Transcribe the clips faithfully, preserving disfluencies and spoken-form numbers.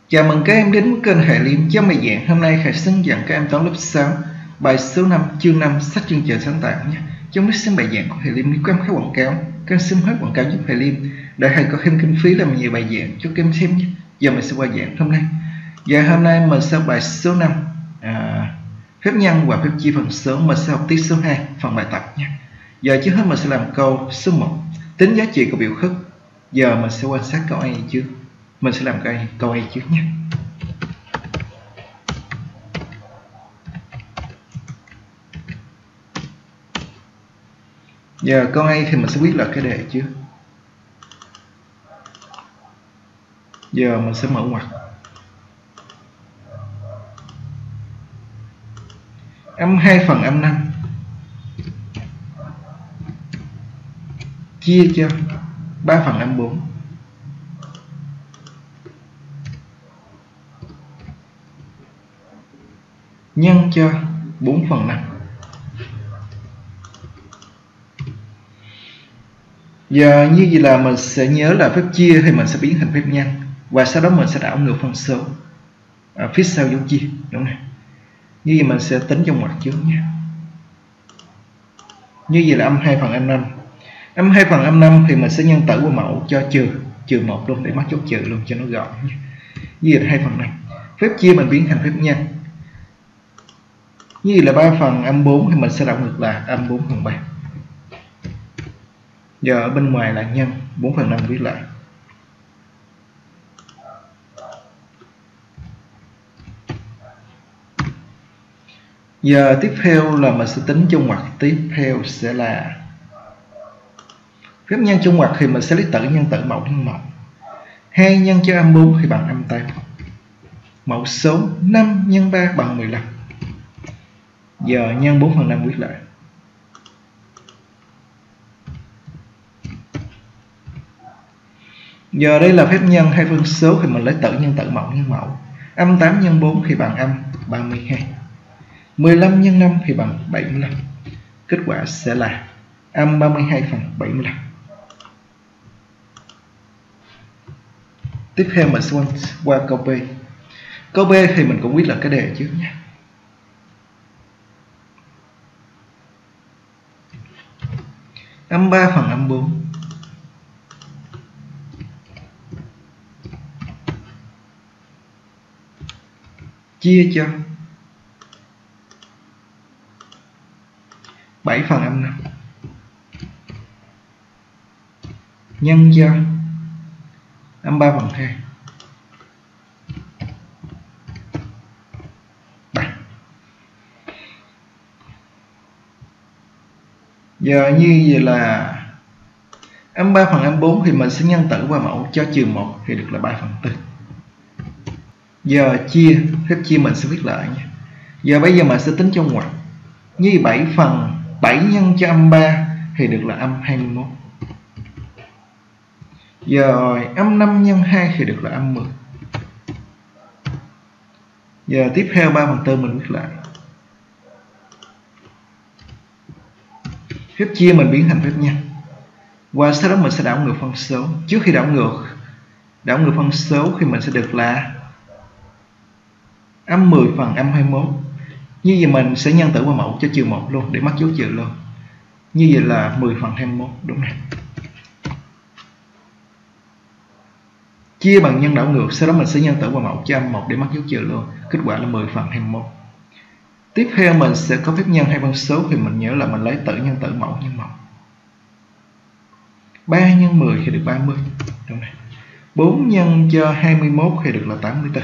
Chào mừng các em đến với kênh Hệ Liêm trong bài giảng hôm nay. Khải xin dẫn các em toán lớp sáu bài số năm chương năm sách chương trình sáng tạo nhé. Trong lúc xem bài giảng của Hệ Liêm, nếu các em thấy quảng cáo, các em xin hết quảng cáo giúp Hệ Liêm để Hệ có thêm kinh phí làm nhiều bài giảng cho các em xem nhé. Giờ mình sẽ qua giảng hôm nay. Và hôm nay mình sẽ bài số năm à, phép nhân và phép chia phần số. Mình sẽ học tiết số hai phần bài tập nhé. Giờ trước hết mình sẽ làm câu số một, tính giá trị của biểu thức. Giờ mình sẽ quan sát câu A trước. Mình sẽ làm câu A, câu A trước nhé. Giờ câu A thì mình sẽ biết là cái đề trước. Giờ mình sẽ mở ngoặc. Âm hai phần âm năm chia cho ba phần âm bốn nhân cho bốn phần năm. Giờ như vậy là mình sẽ nhớ là phép chia thì mình sẽ biến thành phép nhân, và sau đó mình sẽ đảo ngược phân số ở phía sau dấu chia, đúng không? Như vậy mình sẽ tính trong ngoặc trước nhé. Như vậy là âm hai phần âm năm. Âm hai phần âm năm thì mình sẽ nhân tử qua mẫu cho trừ trừ một luôn để mắc dấu trừ luôn cho nó gọn nhé. Như vậy là hai phần năm. Phép chia mình biến thành phép nhân. Như vậy là ba phần âm bốn thì mình sẽ đảo ngược là âm bốn phần ba. Giờ ở bên ngoài là nhân, bốn phần năm viết lại. Giờ tiếp theo là mình sẽ tính trong ngoặc. Tiếp theo sẽ là phép nhân trong ngoặc thì mình sẽ lấy tử nhân tử, mẫu nhân mẫu. hai nhân cho âm bốn thì bằng âm tám. Mẫu số năm nhân ba bằng mười lăm. Giờ nhân bốn phần năm viết lại. Giờ đây là phép nhân hai phân số thì mình lấy tử nhân tử, mẫu nhân mẫu. Âm tám nhân bốn thì bằng âm ba mươi hai. mười lăm nhân năm thì bằng bảy mươi lăm. Kết quả sẽ là âm ba mươi hai phần bảy mươi lăm. Tiếp theo mình sẽ qua câu B. Câu B thì mình cũng biết là cái đề trước nha. Âm ba phần âm bốn chia cho bảy phần âm năm nhân cho âm ba phần hai bằng. Giờ như vậy là âm ba phần âm bốn thì mình sẽ nhân tử qua mẫu cho trừ một thì được là ba phần tư. Giờ chia, phép chia mình sẽ viết lại nha. Giờ bây giờ mình sẽ tính trong ngoặc. Như bảy phần bảy nhân cho âm ba thì được là âm hai mươi mốt. Giờ âm năm nhân hai thì được là âm mười. Giờ tiếp theo ba phần tư mình viết lại. Phép chia mình biến thành phép nhân. Và sau đó mình sẽ đảo ngược phân số. Trước khi đảo ngược đảo ngược phân số thì mình sẽ được là âm mười phần âm hai mươi mốt. Như vậy mình sẽ nhân tử qua mẫu cho trừ một luôn để mắc dấu trừ luôn. Như vậy là mười phần hai mươi mốt, đúng này. Chia bằng nhân đảo ngược, sau đó mình sẽ nhân tử qua mẫu cho âm một để mắc dấu trừ luôn. Kết quả là mười phần hai mươi mốt. Tiếp theo mình sẽ có phép nhân hai phân số thì mình nhớ là mình lấy tử nhân tử, mẫu nhân mẫu. ba nhân mười thì được ba mươi, đúng này. bốn nhân cho hai mươi mốt thì được là tám mươi tư.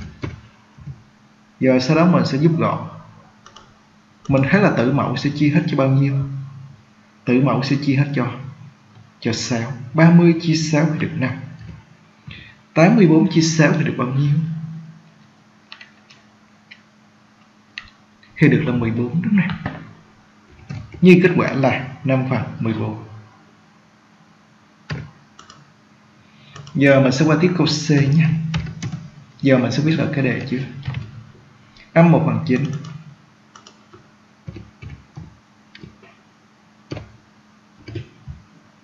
Giờ sau đó mình sẽ giúp gọn. Mình thấy là tử mẫu sẽ chia hết cho bao nhiêu? Tử mẫu sẽ chia hết cho cho sáu. ba mươi chia sáu thì được năm. tám mươi bốn chia sáu thì được bao nhiêu? Thì được là mười bốn, đúng này. Như kết quả là năm phần mười bốn. Giờ mình sẽ qua tiếp câu C nhé. Giờ mình sẽ biết là cái đề chứ. Âm một phần chín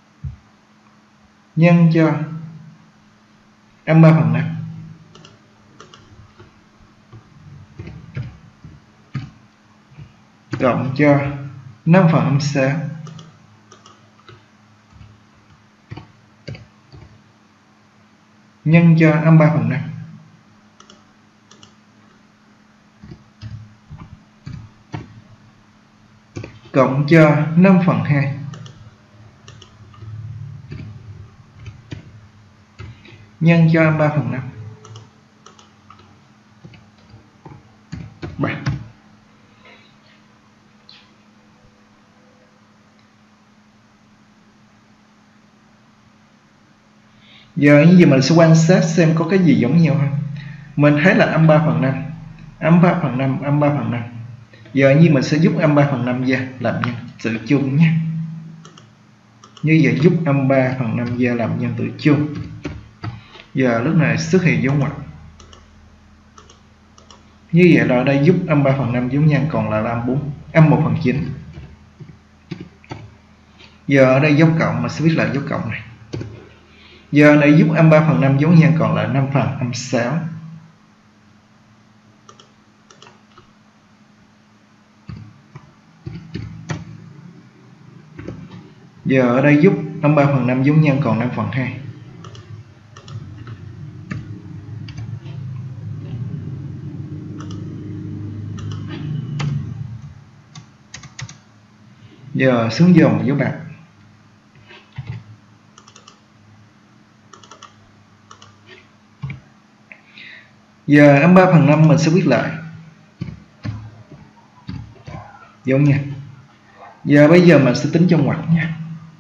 nhân cho âm ba phần năm cộng cho năm phần âm sáu nhân cho âm ba phần năm cộng cho năm phần hai nhân cho âm ba phần năm ba. Giờ như vậy mình sẽ quan sát xem có cái gì giống nhau không. Mình thấy là âm ba phần năm, âm ba phần năm, âm ba phần năm. Giờ như mình sẽ giúp âm ba phần năm ra làm nhân tử chung nhé. Như vậy giúp âm ba phần năm ra làm nhân tử chung. Giờ lúc này xuất hiện dấu ngoặc. Như vậy là ở đây giúp âm ba phần năm dấu nhân còn là âm bốn, âm một phần chín. Giờ ở đây dấu cộng mà sẽ viết lại dấu cộng này. Giờ này giúp âm ba phần năm dấu nhân còn lại năm phần âm sáu. Giờ ở đây giúp âm ba phần năm dấu nhân còn năm phần hai. Giờ xuống dòng dấu bạc. Giờ âm ba phần năm mình sẽ viết lại dấu nhân. Giờ bây giờ mình sẽ tính trong ngoặc nha.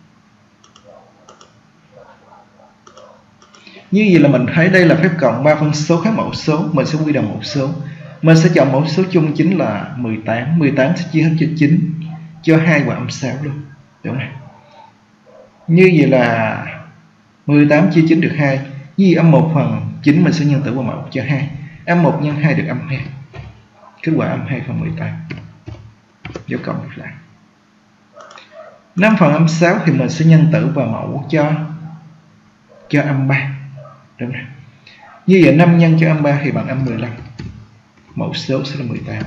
Như vậy là mình thấy đây là phép cộng ba phân số khác mẫu số, mình sẽ quy đồng mẫu số. Mình sẽ chọn mẫu số chung chính là mười tám, mười tám sẽ chia hết cho chín, cho hai và âm sáu luôn. Đúng này. Như vậy là mười tám chia chín được hai, như vậy âm một phần chín mình sẽ nhân tử vào mẫu cho hai. Âm một nhân hai được âm hai. Kết quả âm hai phần mười tám. Dấu cộng được lại. năm phần âm sáu thì mình sẽ nhân tử vào mẫu cho cho âm ba. Đúng rồi. Như vậy năm nhân cho âm ba thì bằng âm mười lăm. Mẫu số sẽ là mười tám.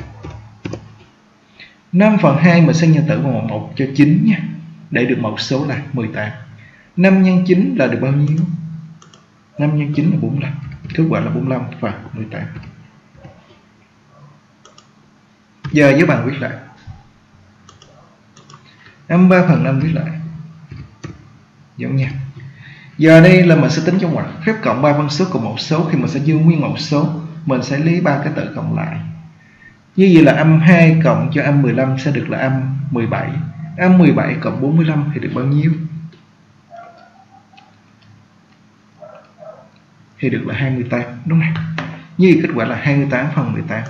năm phần hai mình sẽ nhân tử vào mẫu một cho chín nha, để được mẫu số là mười tám. năm nhân chín là được bao nhiêu? năm nhân chín là bốn mươi lăm. Kết quả là bốn mươi lăm và mười tám. Giờ với bạn viết lại. Âm ba phần năm viết lại. Giống nhau. Giờ đây là mình sẽ tính trong ngoặc phép cộng ba phân số cùng mẫu số. Khi mình sẽ giữ nguyên mẫu số, mình sẽ lấy ba cái tự cộng lại. Như vậy là âm hai cộng cho âm mười lăm sẽ được là âm mười bảy. Âm mười bảy cộng bốn mươi lăm thì được bao nhiêu? Thì được là hai mươi tám, đúng không? Như vậy kết quả là hai mươi tám phần mười tám.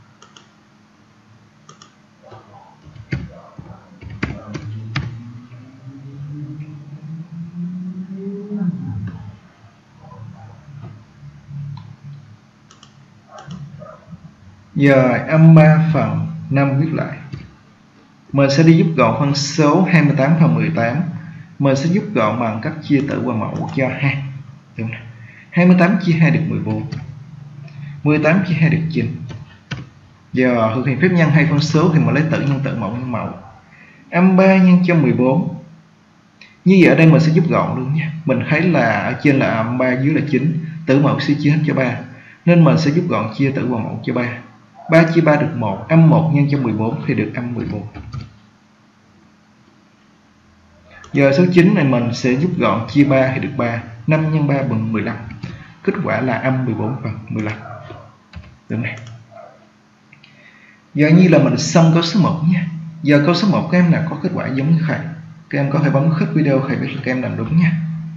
Giờ âm ba phần năm viết lại. Mình sẽ đi giúp gọn phân số hai mươi tám phần mười tám. Mình sẽ giúp gọn bằng cách chia tử qua mẫu cho hai. Đúng này. hai mươi tám chia hai được mười bốn. mười tám chia hai được chín. Giờ thực hiện phép nhân hai phân số thì mình lấy tử nhân tử mẫu nhân mẫu. Âm ba nhân cho mười bốn. Như vậy ở đây mình sẽ giúp gọn luôn nha. Mình thấy là ở trên là âm ba, dưới là chín. Tử mẫu sẽ chia hết cho ba. Nên mình sẽ giúp gọn chia tử vào mẫu cho ba. ba chia ba được một. Âm một nhân cho mười bốn thì được âm mười bốn. Giờ số chín này mình sẽ giúp gọn chia ba thì được ba. năm nhân ba bằng mười lăm. Kết quả là âm mười bốn phần mười lăm. Đúng này. Giờ như là mình xong câu số một nha. Giờ câu số một các em nào có kết quả giống như Khải, các em có thể bấm khích video Khải biết là các em làm đúng nha.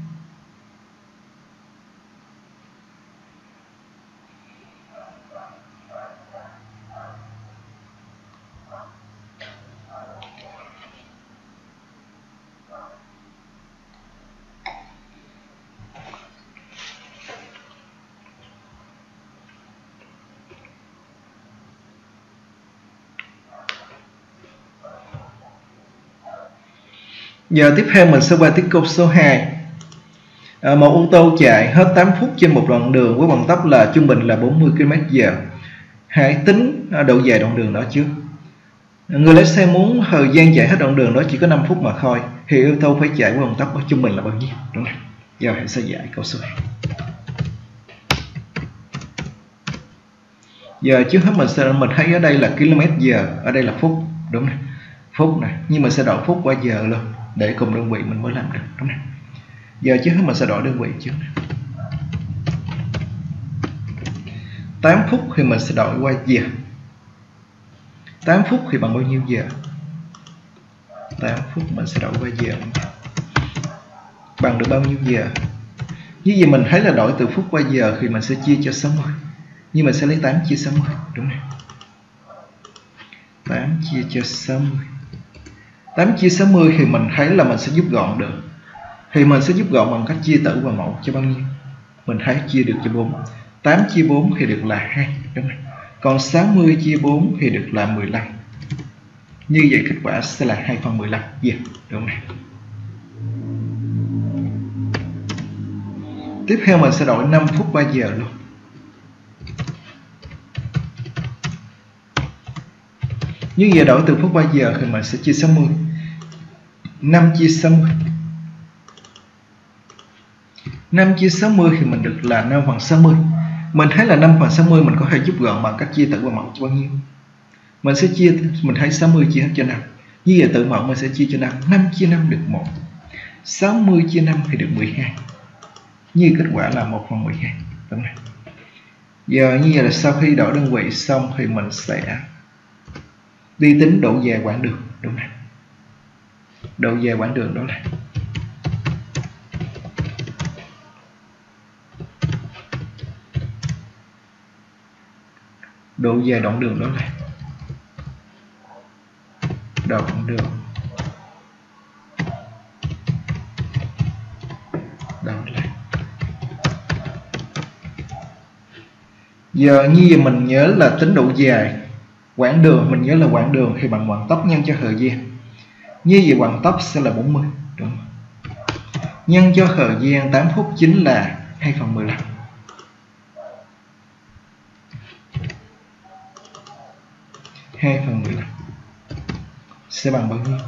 Giờ tiếp theo mình sẽ qua tiếp câu số hai. À, một ô tô chạy hết tám phút trên một đoạn đường với vận tốc là trung bình là bốn mươi ki lô mét trên giờ. Hãy tính độ dài đoạn đường đó trước. Người lái xe muốn thời gian chạy hết đoạn đường đó chỉ có năm phút mà thôi, thì ô tô phải chạy với vận tốc trung bình là bao nhiêu? Đúng không? Giờ hãy sẽ giải câu số hai. Giờ trước hết mình sẽ mình thấy ở đây là km giờ, ở đây là phút, đúng không? Phút này, nhưng mình sẽ đổi phút qua giờ luôn để cùng đơn vị mình mới làm được, đúng không? Giờ trước hết mình sẽ đổi đơn vị trước. tám phút thì mình sẽ đổi qua giờ. tám phút thì bằng bao nhiêu giờ? tám phút mình sẽ đổi qua giờ bằng được bao nhiêu giờ? Như vậy mình thấy là đổi từ phút qua giờ thì mình sẽ chia cho sáu mươi. Nhưng mình sẽ lấy tám chia sáu mươi, đúng không? tám chia cho sáu mươi. tám chia sáu mươi thì mình thấy là mình sẽ giúp gọn được. Thì mình sẽ giúp gọn bằng cách chia tử và mẫu cho bao nhiêu? Mình thấy chia được cho bốn. tám chia bốn thì được là hai, đúng không? Còn sáu mươi chia bốn thì được là mười lăm. Như vậy kết quả sẽ là hai phần mười lăm giờ, đúng không? Tiếp theo mình sẽ đổi năm phút ba giờ luôn. Như vậy đổi từ phút ba giờ thì mình sẽ chia sáu mươi. năm chia sáu mươi. năm chia sáu mươi thì mình được là năm phần sáu mươi. Mình thấy là năm phần sáu mươi mình có thể giúp gọn bằng cách chia tử và mẫu cho bao nhiêu? Mình sẽ chia, mình thấy sáu mươi chia hết cho năm. Như vậy tử mẫu mình sẽ chia cho năm. năm chia năm được một. sáu mươi chia năm thì được mười hai. Như kết quả là một phần mười hai, đúng không? Giờ như vậy là sau khi đổi đơn vị xong thì mình sẽ đi tính độ dài quãng đường, đúng không? Độ dài quãng đường đó là độ dài đoạn đường đó là đoạn đường đó là. Giờ như vậy mình nhớ là tính độ dài quãng đường, mình nhớ là quãng đường thì bằng vận tốc nhân cho thời gian. Như vậy vận tốc sẽ là bốn mươi, đúng không? Nhân cho thời gian tám phút chính là hai phần mười lăm. hai phần mười lăm sẽ bằng bao nhiêu?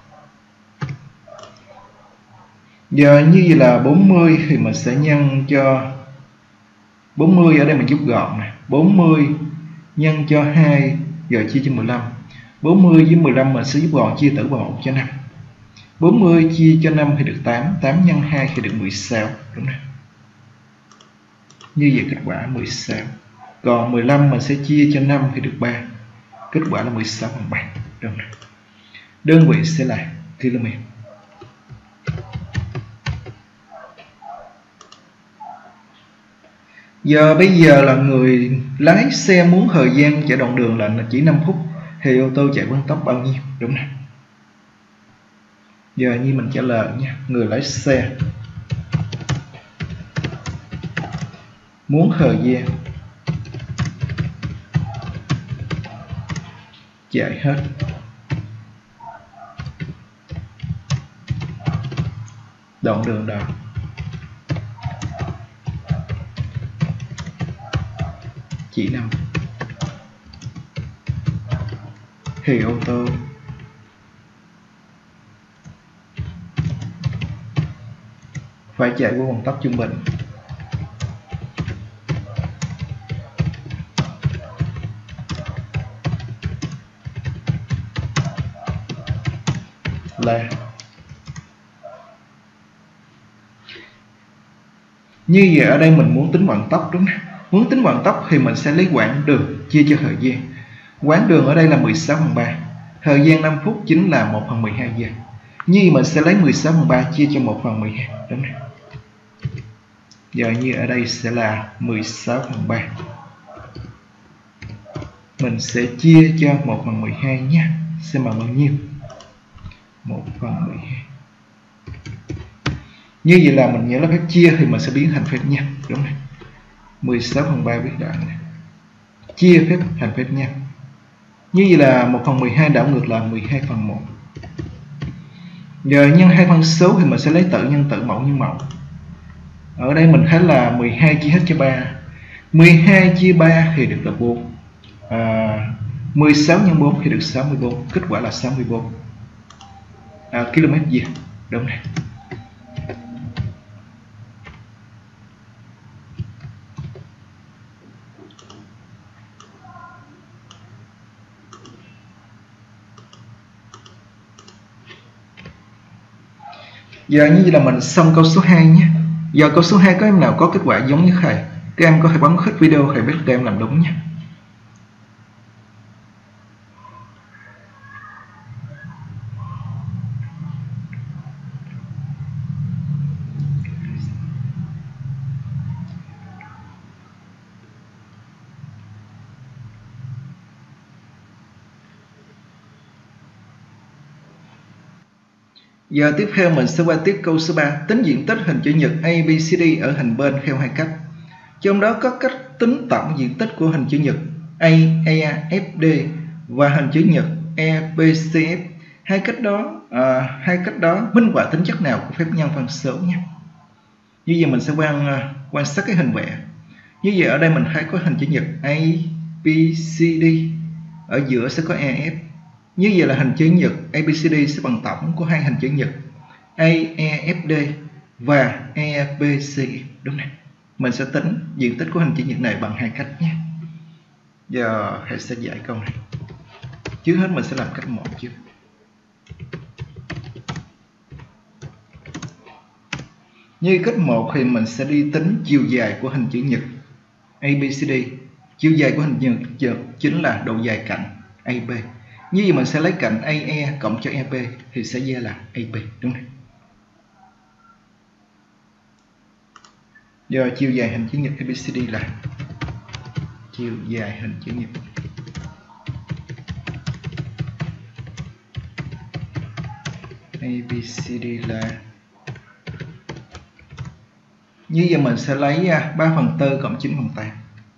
Giờ như vậy là bốn mươi thì mình sẽ nhân cho bốn mươi, ở đây mình giúp gọn nè. bốn mươi nhân cho hai giờ chia cho mười lăm. bốn mươi với mười lăm mình sẽ giúp gọn chia tử vào một cho năm. bốn mươi chia cho năm thì được tám. tám nhân hai thì được mười sáu, đúng không? Như vậy kết quả mười sáu. Còn mười lăm mình sẽ chia cho năm thì được ba. Kết quả là mười sáu phần ba, đúng không? Đơn vị sẽ là km. Giờ bây giờ là người lái xe muốn thời gian chạy đoạn đường là chỉ năm phút thì ô tô chạy vận tốc bao nhiêu, đúng không? Giờ như mình trả lời nha, người lái xe muốn thời gian chạy hết đoạn đường đó chỉ năm thì ô tô phải chạy với vận tốc trung bình là. Như vậy ở đây mình muốn tính vận tốc, đúng không? Muốn tính vận tốc thì mình sẽ lấy quãng đường chia cho thời gian. Quãng đường ở đây là mười sáu phần ba. Thời gian năm phút chính là một phần mười hai giờ. Như mình sẽ lấy mười sáu phần ba chia cho một phần mười hai, đúng không? Giờ như ở đây sẽ là mười sáu phần ba. Mình sẽ chia cho một phần mười hai nhé. Xem bằng bao nhiêu? một phần mười hai. Như vậy là mình nhớ là phép chia thì mình sẽ biến thành phép nhân, đúng không? mười sáu phần ba viết đoạn này. Chia phép thành phép nhân. Như vậy là một phần mười hai đảo ngược là mười hai phần một. Giờ nhân hai phân số thì mình sẽ lấy tử nhân tử, mẫu nhân mẫu. Ở đây mình thấy là mười hai chia hết cho ba. mười hai chia ba thì được là bốn. À, mười sáu nhân bốn thì được sáu mươi tư, kết quả là sáu mươi tư à, km vuông. Đúng này. Giờ như vậy là mình xong câu số hai nhé. Giờ câu số hai có em nào có kết quả giống như thầy, các em có thể bấm hết video thầy biết các em làm đúng nhé. Giờ tiếp theo mình sẽ qua tiếp câu số ba. Tính diện tích hình chữ nhật a bê xê đê ở hình bên theo hai cách. Trong đó có cách tính tổng diện tích của hình chữ nhật a e ép đê và hình chữ nhật e bê xê ép. Hai cách đó à, hai cách đó minh họa tính chất nào của phép nhân phân số nhé. Như vậy mình sẽ quan quan sát cái hình vẽ. Như vậy ở đây mình thấy có hình chữ nhật a bê xê đê, ở giữa sẽ có e ép. Như vậy là hình chữ nhật a bê xê đê sẽ bằng tổng của hai hình chữ nhật a e ép đê và e bê xê ép. Đúng này. Mình sẽ tính diện tích của hình chữ nhật này bằng hai cách nhé. Giờ thầy sẽ giải câu này. Trước hết mình sẽ làm cách một trước. Như cách một thì mình sẽ đi tính chiều dài của hình chữ nhật a bê xê đê. Chiều dài của hình chữ nhật chính là độ dài cạnh a bê. Như vậy mình sẽ lấy cạnh a e cộng cho e bê thì sẽ ra là a bê. Đúng không? Giờ chiều dài hình chữ nhật a bê xê đê là chiều dài hình chữ nhật a bê xê đê là, như vậy mình sẽ lấy ba phần tư cộng chín phần tám.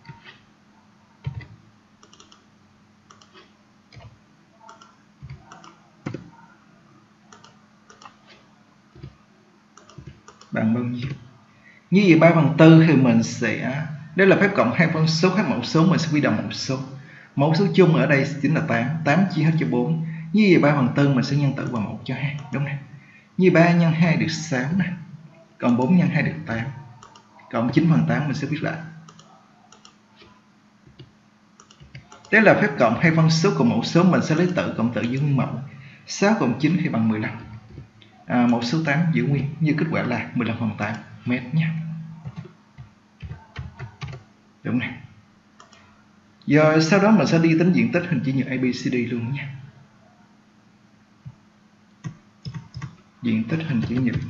Bằng bao nhiêu? Như vậy ba phần tư thì mình sẽ, đây là phép cộng hai phân số khác mẫu số, mình sẽ quy đồng mẫu số. Mẫu số chung ở đây chính là tám, tám chia hết cho bốn. Như vậy ba phần tư mình sẽ nhân tử vào một cho hai, đúng không? Như ba nhân hai được sáu nè, còn bốn nhân hai được tám, cộng chín phần tám mình sẽ viết lại. Đây là phép cộng hai phân số của mẫu số, mình sẽ lấy tử cộng tử giữ nguyên mẫu. sáu cộng chín thì bằng mười lăm. À, mẫu số tám giữ nguyên, như kết quả là mười lăm phần tám mét nhé. Đúng này. Giờ sau đó mình sẽ đi tính diện tích hình chữ nhật a bê xê đê luôn nhé. Diện tích hình chữ nhật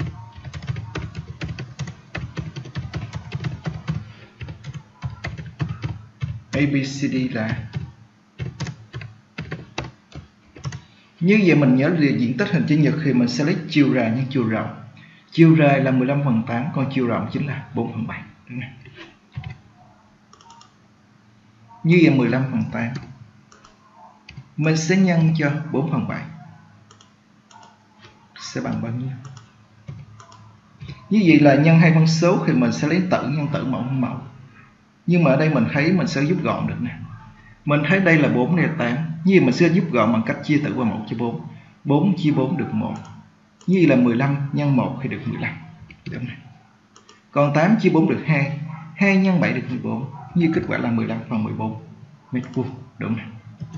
a bê xê đê là, như vậy mình nhớ về diện tích hình chữ nhật thì mình sẽ lấy chiều dài nhân chiều rộng. Chiều dài là mười lăm phần tám, còn chiều rộng chính là bốn phần bảy. Đúng không? Như vậy mười lăm phần tám mình sẽ nhân cho bốn phần bảy sẽ bằng bao nhiêu? Như vậy là nhân hai phân số thì mình sẽ lấy tử nhân tử, mẫu nhân mẫu. Nhưng mà ở đây mình thấy mình sẽ giúp gọn được nè. Mình thấy đây là bốn, đây là tám. Như vậy mình sẽ giúp gọn bằng cách chia tử qua một cho bốn. bốn chia bốn được một. Như vậy là mười lăm nhân một thì được mười lăm. Đúng này. Còn tám chia bốn được hai. hai nhân bảy được mười bốn. Như kết quả là mười lăm phần mười bốn mét vuông. Đúng này.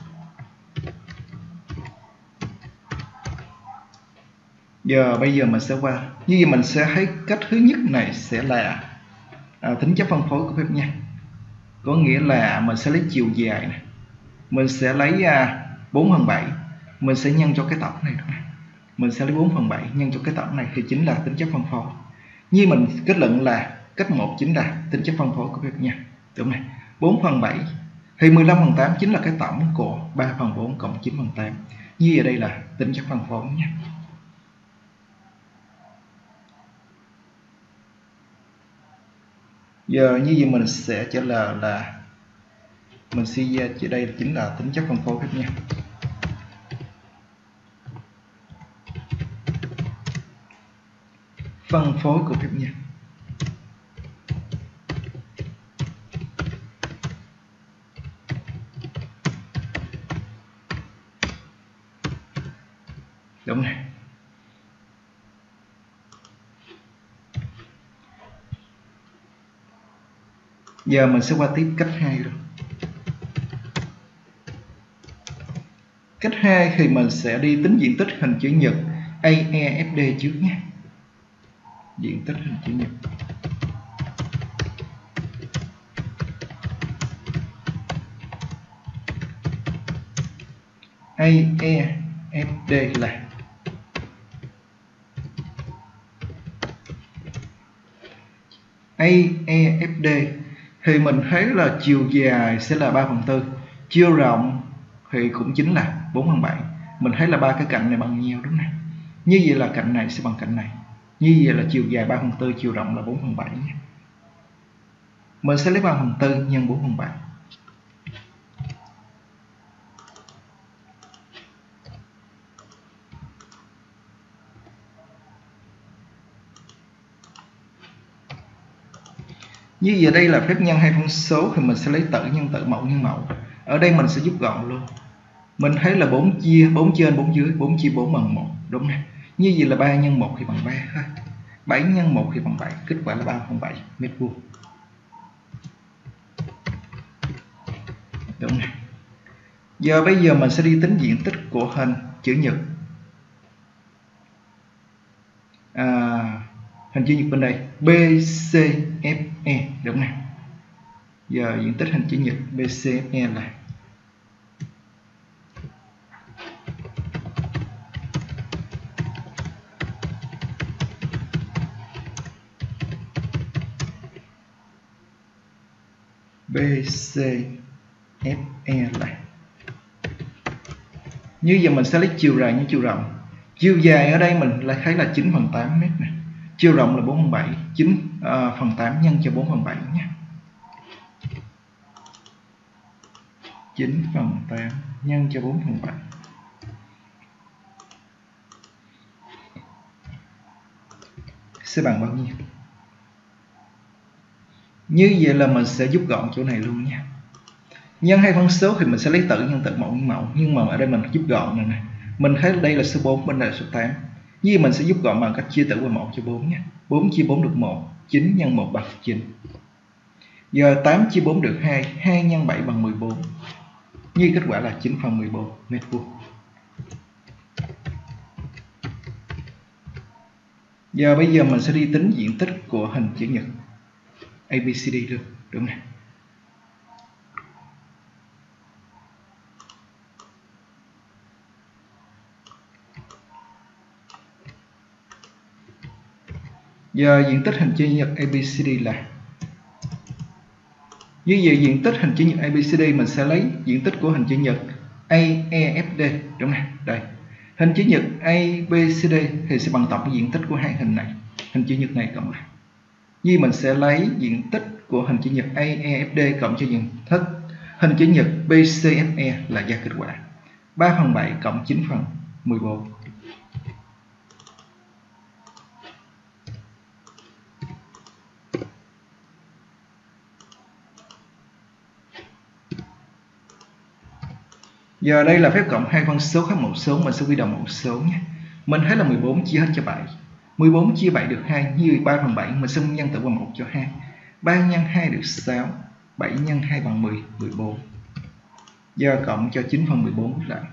Giờ bây giờ mình sẽ qua. Như vậy mình sẽ thấy cách thứ nhất này sẽ là à, tính chất phân phối của phép nhân. Có nghĩa là mình sẽ lấy chiều dài này, mình sẽ lấy à, bốn phần bảy, mình sẽ nhân cho cái tổng này. Mình sẽ lấy bốn phần bảy nhân cho cái tổng này thì chính là tính chất phân phối. Như mình kết luận là cách một chính là tính chất phân phối của phép nhân. Đúng này. bốn phần bảy thì mười lăm phần tám chính là cái tổng của ba phần bốn cộng chín phần tám. Như ở đây là tính chất phân phối nhé. Giờ như vậy mình sẽ trả lời là mình suy ra chỉ đây chính là tính chất phân phối phép nhân. Phân phối của phép nhân. Đúng này. Giờ mình sẽ qua tiếp cách hai rồi. Cách hai thì mình sẽ đi tính diện tích hình chữ nhật a e ép đê trước nhé. Diện tích hình chữ nhật a e ép đê là a e ép đê thì mình thấy là chiều dài sẽ là ba phần tư, chiều rộng thì cũng chính là bốn phần bảy. Mình thấy là ba cái cạnh này bằng nhau đúng không? Như vậy là cạnh này sẽ bằng cạnh này. Như vậy là chiều dài ba phần tư, chiều rộng là bốn phần bảy nhé. Mình sẽ lấy ba phần tư nhân bốn phần bảy. Như vậy đây là phép nhân hai phân số thì mình sẽ lấy tử nhân tử, mẫu nhân mẫu. Ở đây mình sẽ rút gọn luôn. Mình thấy là bốn chia bốn trên bốn dưới, bốn chia bốn bằng một, đúng không? Như vậy là ba nhân một thì bằng ba thôi. bảy nhân một thì bằng bảy, kết quả là ba phần bảy mét vuông. Đúng này. Giờ bây giờ mình sẽ đi tính diện tích của hình chữ nhật. À, hình chữ nhật bên đây bê xê ép e, đúng này. Giờ diện tích hình chữ nhật bê xê ép e là bê xê ép e là, như giờ mình sẽ lấy chiều dài như chiều rộng. Chiều dài ở đây mình lại thấy là chín phần tám mét này. Chiều rộng là bốn phần bảy, chín uh, phần tám nhân cho bốn phần bảy nhé. chín phần tám nhân cho bốn phần bảy. Sẽ bằng bao nhiêu? Như vậy là mình sẽ rút gọn chỗ này luôn nha. Nhân hai phân số thì mình sẽ lấy tử nhân tử, mẫu nhân mẫu. Nhưng mà ở đây mình rút gọn này này. Mình thấy đây là số bốn, bên đây là số tám. Như vậy mình sẽ rút gọn bằng cách chia tử qua một cho bốn nhé. bốn chia bốn được một, chín nhân một bằng chín. Giờ tám chia bốn được hai, hai nhân bảy bằng mười bốn. Như kết quả là chín phần mười bốn mét vuông. Giờ bây giờ mình sẽ đi tính diện tích của hình chữ nhật a bê xê đê luôn, đúng này. Giờ diện tích hình chữ nhật a bê xê đê là, như vậy diện tích hình chữ nhật a bê xê đê mình sẽ lấy diện tích của hình chữ nhật a e ép đê, đúng này. Đây, hình chữ nhật a bê xê đê thì sẽ bằng tổng diện tích của hai hình này, hình chữ nhật này cộng lại. Như mình sẽ lấy diện tích của hình chữ nhật a e ép đê cộng cho diện tích hình chữ nhật bê xê ép e là ra kết quả ba phần bảy cộng chín phần mười bốn. Giờ đây là phép cộng hai phân số khác mẫu số, mình sẽ quy đồng mẫu số nhé. Mình thấy là mười bốn chia hết cho bảy. mười bốn chia bảy được hai, như ba phần bảy mình sẽ nhân tử qua một cho hai. ba nhân hai được sáu, bảy nhân hai bằng mười, mười bốn. Giờ cộng cho chín phần mười bốn lại.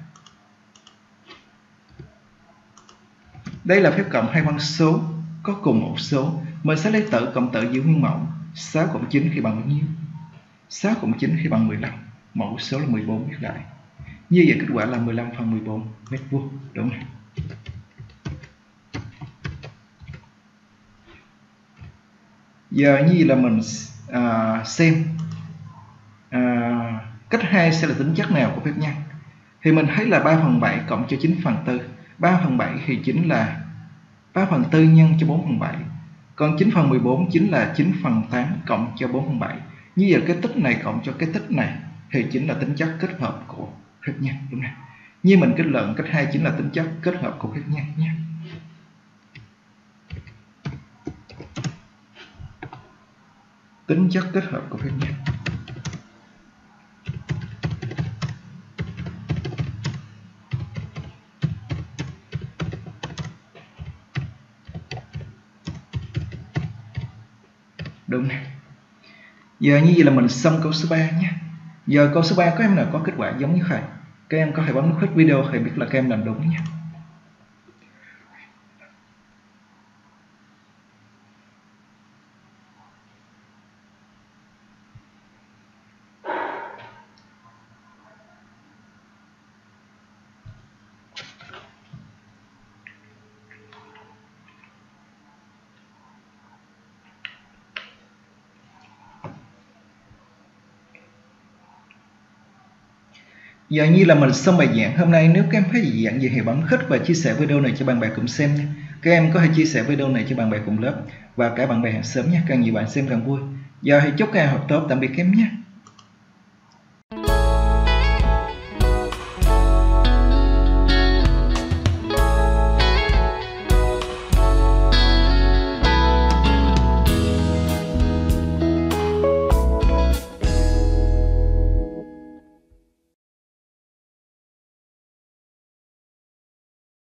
Đây là phép cộng hai phân số có cùng mẫu số, mình sẽ lấy tử cộng tử giữ nguyên mẫu. sáu cộng chín khi bằng bao nhiêu? sáu cộng chín khi bằng mười lăm. Mẫu số là mười bốn viết lại. Như vậy kết quả là mười lăm phần mười bốn mét vuông, đúng không? Giờ như vậy là mình à, xem à, cách hai sẽ là tính chất nào của phép nhân. Thì mình thấy là ba phần bảy cộng cho chín phần tư. ba phần bảy thì chính là ba phần tư nhân cho bốn phần bảy. Còn chín phần mười bốn chính là chín phần tám cộng cho bốn phần bảy. Như vậy cái tích này cộng cho cái tích này thì chính là tính chất kết hợp của phép nhân, đúng không? Như mình kết luận cách hai chính là tính chất kết hợp của phép nhân nhé. Tính chất kết hợp của phép nhân. đúng nè. Giờ như vậy là mình xong câu số ba nhé. Giờ câu số ba có em nào có kết quả giống như vậy, các em có thể bấm nút hết video để biết là các em làm đúng nhé. Giờ như là mình xong bài giảng hôm nay. Nếu các em thấy dị dạng gì thì bấm thích và chia sẻ video này cho bạn bè cùng xem nha. Các em có thể chia sẻ video này cho bạn bè cùng lớp và cả bạn bè hàng xóm nha, càng nhiều bạn xem càng vui. Giờ thì chúc các em học tốt, tạm biệt các em nhé.